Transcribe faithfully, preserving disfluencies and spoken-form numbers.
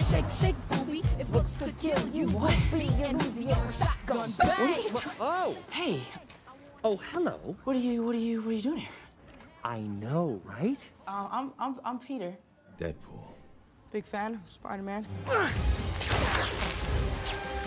Shake, shake, booby. If looks could kill you, what? Be an Louisiana shotgun bang. Oh, Hey. oh, hello. What are you? What are you? What are you doing here? I know, right? Uh, I'm I'm I'm Peter. Deadpool. Big fan of Spider-Man.